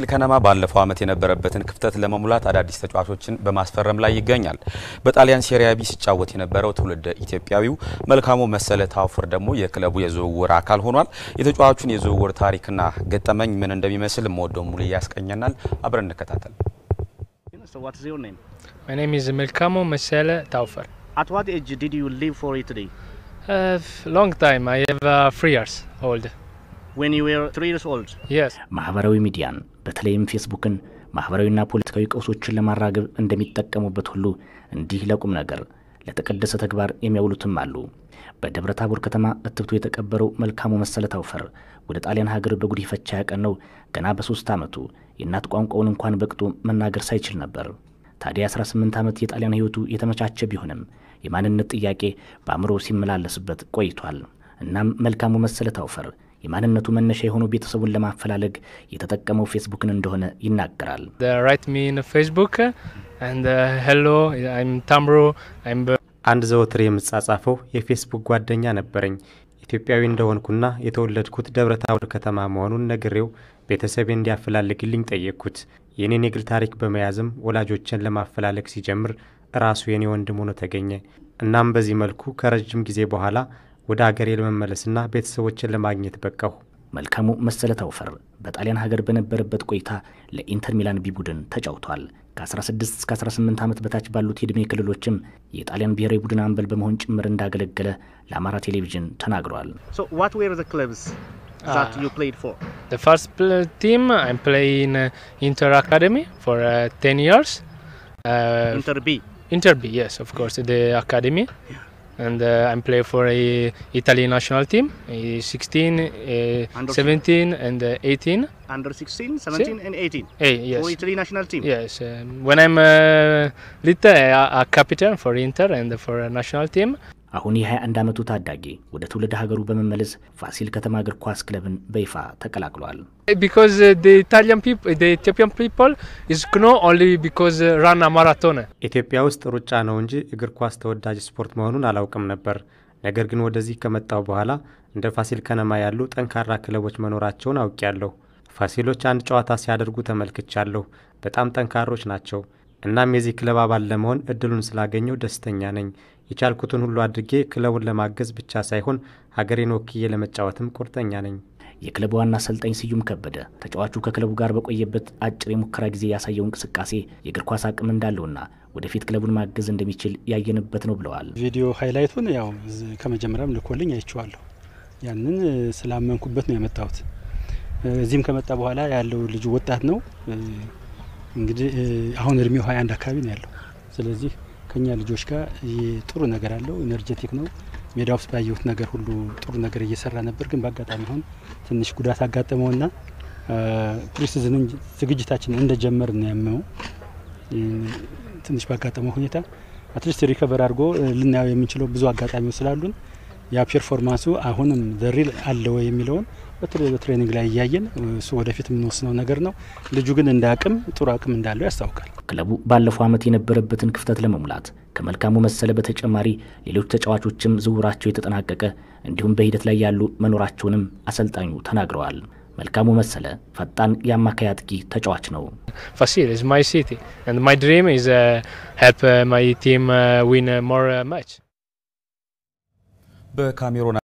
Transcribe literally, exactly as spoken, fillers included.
ፋሲል ከነማ ባለፈው አመት የነበረበትን ክፍተት ለመሙላት አዳዲስ ተጫዋቾችን በማስፈረም ላይ ይገኛል። በጣሊያን ሴሪያ ቢ ሲጫወት የነበረው ትውልደ ኢትዮጵያዊው መልካሙ መሰለ ታውፈር ደግሞ የክለቡ የዝውውር አካል ሆኗል። የተጫዋቹን የዝውውር ታሪክና ገጠመኝ ምን እንደሚመስል ሞዶ ሙሉ ያስቀኘናል። አብረን እንከታተል። So what is your name? My name is Melkamo Mesele Taufer. At what age did you leave for Italy? Uh, long time. I have uh, three years old. When you were three years old? Yes. ማህበራዊ ሚዲያን በተለይም ፌስቡክን ማህበራዊና ፖለቲካዊ ቀውሶችን ለማራገብ እንደሚጠቀሙበት ሁሉ እንዲህ ለቁም ነገር ለተቀደሰ ተግባር የሚያውሉትም አሉ። በደብረታቦር ከተማ እትብቶ የተቀበረው መልካሙ መሰለ ታውፈር ወደ ጣሊያን ሀገር በጉዲፈቻ ያቀነው ገና በሶስት አመቱ የናት ቋንቋውን እንኳን በቅጡ መናገር ሳይችል ነበር። ታዲያ አስራ ስምንት አመት የጣሊያን ህይወቱ የተመቻቸ ቢሆንም የማንነት ጥያቄ በአእምሮ ሲመላለስበት ቆይቷል። እናም መልካሙ መሰለ ታውፈር የማንነቱ መነሻ የሆነው ቤተሰቡን ለማፈላለግ የተጠቀመው ፌስቡክን እንደሆነ ይናገራል። They write me in Facebook and uh, hello, I'm Tamro, I'm አንድ ዘወትር የምጻጻፈው የፌስቡክ ጓደኛ ነበርኝ። ኢትዮጵያዊ እንደሆንኩና የተወለድኩት ደብረታቦር ከተማ መሆኑን ነግሬው ቤተሰቤ እንዲያፈላልግልኝ ጠየቅኩት። የኔን የግል ታሪክ በመያዝም ወላጆችን ለማፈላለግ ሲጀምር ራሱ የኔ ወንድም ሆኖ ተገኘ። እናም በዚህ መልኩ ከረጅም ጊዜ በኋላ ወደ ሀገሬ ለመመለስና ቤተሰቦችን ለማግኘት በቃሁ። መልካሙ መሰለ ታውፈር በጣሊያን ሀገር በነበረበት ቆይታ ለኢንተር ሚላን ቢ ቡድን ተጫውቷል። ከ16 እስከ አስራ ስምንት አመት በታች ባሉት የዕድሜ ክልሎችም የጣሊያን ብሔራዊ ቡድን አምበል በመሆን ጭምር እንዳገለገለ ለአማራ ቴሌቪዥን ተናግሯል። So what were the clubs that uh, you played for? The first team I'm playing uh, Inter Academy for uh, ten years. Uh, Inter B. Inter B, yes, of course, the academy. Yeah. And uh, I'm playing for a Italian national team, uh, sixteen, uh, seventeen and uh, eighteen. Under sixteen, seventeen and eighteen. Hey, yes. For Italy national team. Yes. Um, when I'm uh, little, uh, a captain for Inter and for a national team. አሁን የ21 አመቱ ታዳጊ ወደ ትውልድ ሀገሩ በመመለስ ፋሲል ከተማ እግር ኳስ ክለብን በይፋ ተቀላቅሏል። Because uh, the Italian people, the Ethiopian people is know only because uh, run a marathon. ኢትዮጵያ ውስጥ ሩጫ ነው እንጂ እግር ኳስ ተወዳጅ ስፖርት መሆኑን አላውቅም ነበር። ነገር ግን ወደዚህ ከመጣው በኋላ እንደ ፋሲል ከነማ ያሉ ጠንካራ ክለቦች መኖራቸውን አውቄያለሁ። ፋሲሎች አንድ ጨዋታ ሲያደርጉ ተመልክቻለሁ። በጣም ጠንካሮች ናቸው። እናም የዚህ ክለብ አባል ለመሆን እድሉን ስላገኘው ደስተኛ ነኝ። የቻልኩትን ሁሉ አድርጌ ክለቡን ለማገዝ ብቻ ሳይሆን ሀገሬን ወክዬ ለመጫወትም ቁርጠኛ ነኝ። የክለቡ ዋና አሰልጣኝ ስዩም ከበደ ተጫዋቹ ከክለቡ ጋር በቆየበት አጭር የሙከራ ጊዜ ያሳየው እንቅስቃሴ የእግር ኳስ አቅም እንዳለውና ወደፊት ክለቡን ማገዝ እንደሚችል ያየንበት ነው ብለዋል። ቪዲዮ ሃይላይቱን ያው ከመጀመሪያም ልኮልኝ አይቼዋለሁ። ያንን ስላመንኩበት ነው የመጣሁት። እዚህም ከመጣ በኋላ ያለው ልጅ ወጣት ነው። እንግዲህ አሁን እድሜው ሃያ አንድ አካባቢ ነው ያለው። ስለዚህ ከኛ ልጆች ጋር ጥሩ ነገር አለው፣ ኢነርጂቲክ ነው። ሜዳ ውስጥ ባየሁት ነገር ሁሉ ጥሩ ነገር እየሰራ ነበር። ግን በአጋጣሚ ሆን ትንሽ ጉዳት አጋጠመውና ፕሪሲዝን ዝግጅታችን እንደጀመር ነው ያመው። ትንሽ ባጋጠመው ሁኔታ አትሊስት ሪከቨር አድርጎ ልናየው የምንችለው ብዙ አጋጣሚዎች ስላሉን ያ ፐርፎርማንሱ አሁንም ዘሪል አለው የሚለውን በተለይ በትሬኒንግ ላይ ያያየን እሱ ወደፊት የምንወስነው ነገር ነው። ልጁ ግን እንደ አቅም ጥሩ አቅም እንዳለው ያስታውቃል። ክለቡ ባለፈው አመት የነበረበትን ክፍተት ለመሙላት ከመልካሙ መሰለ በተጨማሪ ሌሎች ተጫዋቾችም ዝውውራቸው የተጠናቀቀ እንዲሁም በሂደት ላይ ያሉ መኖራቸውንም አሰልጣኙ ተናግረዋል። መልካሙ መሰለ ፈጣን የአማካይ አጥቂ ተጫዋች ነው። Fasil is my city and my dream is uh, help uh, my team uh, win uh, more uh, match. በካሜሮን